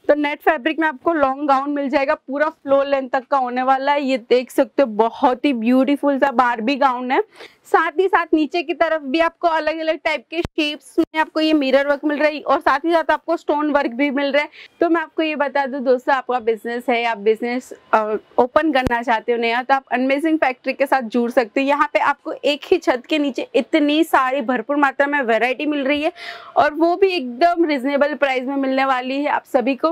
तो net fabric में आपको लॉन्ग गाउन मिल जाएगा, पूरा फ्लोर लेंथ तक का होने वाला है। ये देख सकते हो बहुत ही ब्यूटीफुल सा बारबी गाउन है। साथ ही साथ नीचे की तरफ भी आपको अलग अलग टाइप के शेप्स में आपको ये मिरर वर्क मिल रहा है और साथ ही साथ आपको स्टोन वर्क भी मिल रहा है। तो मैं आपको ये बता दूं दोस्तों, आपका बिजनेस है, आप बिजनेस ओपन करना चाहते हो नया, तो आप अनमेजिंग फैक्ट्री के साथ जुड़ सकते हो। यहाँ पे आपको एक ही छत के नीचे इतनी सारी भरपूर मात्रा में वैरायटी मिल रही है और वो भी एकदम रिजनेबल प्राइस में मिलने वाली है आप सभी को।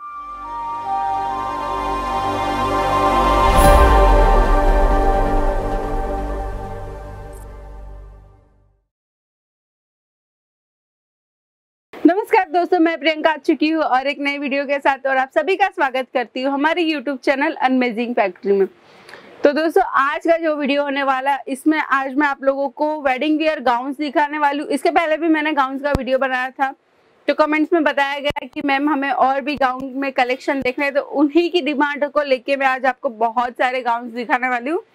नमस्कार दोस्तों, मैं प्रियंका आ चुकी हूँ और एक नई वीडियो के साथ, और आप सभी का स्वागत करती हूँ हमारे YouTube चैनल अनमेजिंग फैक्ट्री में। तो दोस्तों, आज का जो वीडियो होने वाला है, इसमें आज मैं आप लोगों को वेडिंग वियर गाउन्स दिखाने वाली हूँ। इसके पहले भी मैंने गाउन्स का वीडियो बनाया था, तो कमेंट्स में बताया गया कि मैम हमें और भी गाउन में कलेक्शन देखना है, तो उन्हीं की डिमांड को लेके मैं आज आपको बहुत सारे गाउन्स दिखाने वाली हूँ,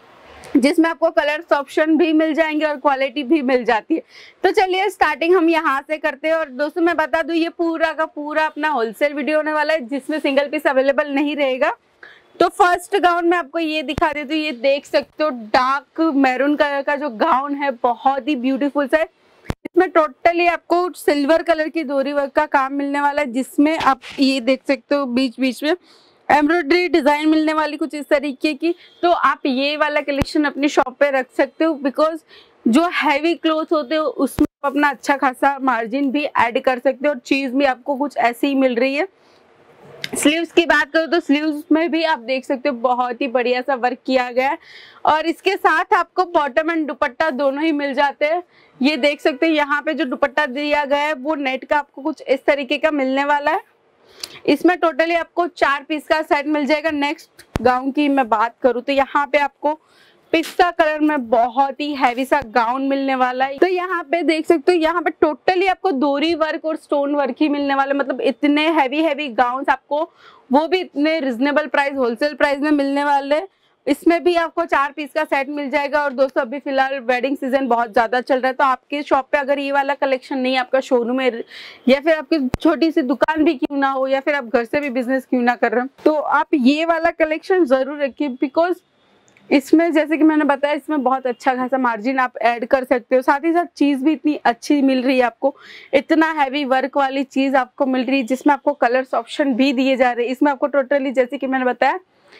जिसमें आपको कलर्स ऑप्शन भी मिल जाएंगे और क्वालिटी भी मिल जाती है। तो चलिए स्टार्टिंग हम यहाँ से करते हैं। और दोस्तों मैं बता दूं, ये पूरा का पूरा अपना होलसेल वीडियो होने वाला है, जिसमें सिंगल पीस अवेलेबल नहीं रहेगा। तो फर्स्ट गाउन में आपको ये दिखा देती हूँ। ये देख सकते हो डार्क मैरून कलर का जो गाउन है, बहुत ही ब्यूटीफुल सा है। इसमें टोटली आपको सिल्वर कलर की डोरी वर्क का काम मिलने वाला है, जिसमें आप ये देख सकते हो बीच बीच में एम्ब्रॉयडरी डिजाइन मिलने वाली कुछ इस तरीके की। तो आप ये वाला कलेक्शन अपनी शॉप पे रख सकते हो, बिकॉज जो हैवी क्लोथ होते हो उसमें आप अपना अच्छा खासा मार्जिन भी ऐड कर सकते हो और चीज भी आपको कुछ ऐसी ही मिल रही है। स्लीव्स की बात करो तो स्लीव्स में भी आप देख सकते हो बहुत ही बढ़िया सा वर्क किया गया है और इसके साथ आपको बॉटम एंड दुपट्टा दोनों ही मिल जाते हैं। ये देख सकते हो यहाँ पे जो दुपट्टा दिया गया है वो नेट का आपको कुछ इस तरीके का मिलने वाला है। इसमें टोटली आपको 4 पीस का सेट मिल जाएगा। नेक्स्ट गाउन की मैं बात करूँ तो यहाँ पे आपको पिस्ता कलर में बहुत ही हैवी सा गाउन मिलने वाला है। तो यहाँ पे देख सकते हो, यहाँ पे टोटली आपको डोरी वर्क और स्टोन वर्क ही मिलने वाला है। मतलब इतने हैवी गाउन्स आपको, वो भी इतने रिजनेबल प्राइस, होलसेल प्राइस में मिलने वाले। इसमें भी आपको 4 पीस का सेट मिल जाएगा। और दोस्तों अभी फिलहाल वेडिंग सीजन बहुत ज्यादा चल रहा है, तो आपके शॉप पे अगर ये वाला कलेक्शन नहीं है, आपका शोरूम है या फिर आपकी छोटी सी दुकान भी क्यों ना हो, या फिर आप घर से भी बिजनेस क्यों ना कर रहे हो, तो आप ये वाला कलेक्शन जरूर रखिए। बिकॉज इसमें जैसे कि मैंने बताया, इसमें बहुत अच्छा खासा मार्जिन आप ऐड कर सकते हो। साथ ही साथ चीज भी इतनी अच्छी मिल रही है आपको, इतना हैवी वर्क वाली चीज आपको मिल रही है, जिसमें आपको कलर्स ऑप्शन भी दिए जा रहे हैं। इसमें आपको टोटली जैसे कि मैंने बताया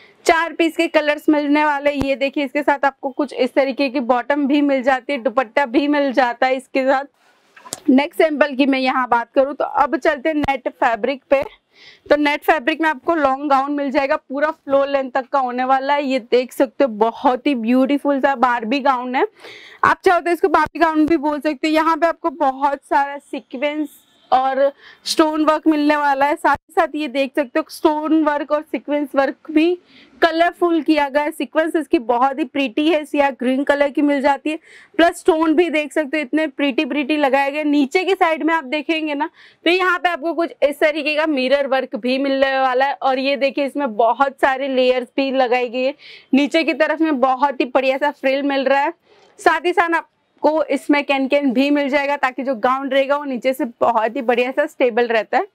4 पीस के कलर्स मिलने वाले। ये देखिए, इसके साथ आपको कुछ इस तरीके की बॉटम भी मिल जाती है, दुपट्टा भी मिल जाता है इसके साथ। नेक्स्ट सैंपल की मैं यहाँ बात करूँ तो अब चलते हैं नेट फैब्रिक पे। तो नेट फैब्रिक में आपको लॉन्ग गाउन मिल जाएगा, पूरा फ्लोर लेंथ तक का होने वाला है। ये देख सकते हो बहुत ही ब्यूटीफुल सा बारबी गाउन है। आप चाहो तो इसको बारबी गाउन भी बोल सकते हो। यहाँ पे आपको बहुत सारा सीक्वेंस और स्टोन वर्क मिलने वाला है। साथ ही साथ ये देख सकते हो स्टोन वर्क और सीक्वेंस वर्क भी कलरफुल किया गया है। सीक्वेंस इसकी बहुत ही प्रीटी है, सिया ग्रीन कलर की मिल जाती है, प्लस स्टोन भी देख सकते हो इतने प्रीटी लगाए गए। नीचे की साइड में आप देखेंगे ना, तो यहाँ पे आपको कुछ इस तरीके का मिरर वर्क भी मिलने वाला है। और ये देखिए, इसमें बहुत सारे लेयर्स भी लगाई गई है। नीचे की तरफ में बहुत ही बढ़िया सा फ्रिल मिल रहा है। साथ ही साथ को इसमें कैन भी मिल जाएगा, ताकि जो गाउन रहेगा वो नीचे से बहुत ही बढ़िया सा स्टेबल रहता है।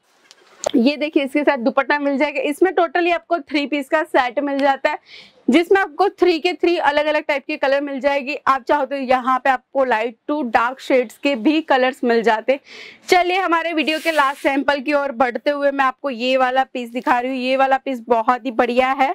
ये देखिए, इसके साथ दुपट्टा मिल जाएगा। इसमें टोटली आपको 3 पीस का सेट मिल जाता है, जिसमें आपको 3 के 3 अलग अलग टाइप के कलर मिल जाएगी। आप चाहो तो यहाँ पे आपको लाइट टू डार्क शेड्स के भी कलर्स मिल जाते। चलिए हमारे वीडियो के लास्ट सैंपल की ओर बढ़ते हुए मैं आपको ये वाला पीस दिखा रही हूँ। ये वाला पीस बहुत ही बढ़िया है।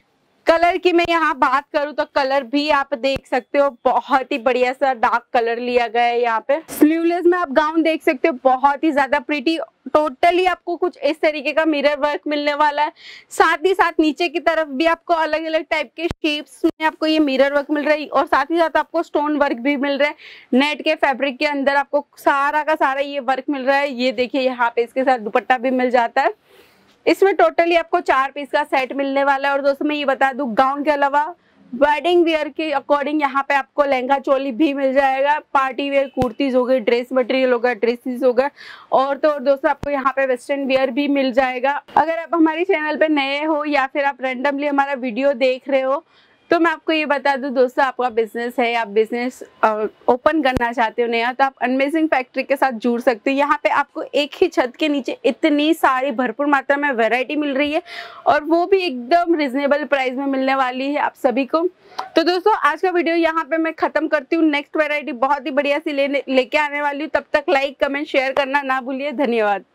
कलर की मैं यहाँ बात करूँ तो कलर भी आप देख सकते हो, बहुत ही बढ़िया सा डार्क कलर लिया गया है। यहाँ पे स्लीवलेस में आप गाउन देख सकते हो, बहुत ही ज्यादा प्रीटी। टोटली आपको कुछ इस तरीके का मिरर वर्क मिलने वाला है। साथ ही साथ नीचे की तरफ भी आपको अलग अलग टाइप के शेप्स में आपको ये मिरर वर्क मिल रहा है और साथ ही साथ आपको स्टोन वर्क भी मिल रहा है। नेट के फैब्रिक के अंदर आपको सारा का सारा ये वर्क मिल रहा है। ये देखिए, यहाँ पे इसके साथ दुपट्टा भी मिल जाता है। इसमें टोटली आपको 4 पीस का सेट मिलने वाला है। और दोस्तों मैं ये बता दूं, गाउन के अलावा वेडिंग वेयर के अकॉर्डिंग यहाँ पे आपको लहंगा चोली भी मिल जाएगा। पार्टी वेयर कुर्तीज हो गई, ड्रेस मटेरियल हो गया, ड्रेसेस हो गए, और तो और दोस्तों आपको यहाँ पे वेस्टर्न वेयर भी मिल जाएगा। अगर आप हमारे चैनल पे नए हो या फिर आप रैंडमली हमारा वीडियो देख रहे हो, तो मैं आपको ये बता दूं दोस्तों, आपका बिजनेस है, आप बिजनेस ओपन करना चाहते हो नया, तो आप अनमेजिंग फैक्ट्री के साथ जुड़ सकते हो। यहाँ पे आपको एक ही छत के नीचे इतनी सारी भरपूर मात्रा में वैरायटी मिल रही है और वो भी एकदम रिजनेबल प्राइस में मिलने वाली है आप सभी को। तो दोस्तों आज का वीडियो यहाँ पे मैं खत्म करती हूँ। नेक्स्ट वैरायटी बहुत ही बढ़िया सी लेके आने वाली हूँ। तब तक लाइक कमेंट शेयर करना ना भूलिए। धन्यवाद।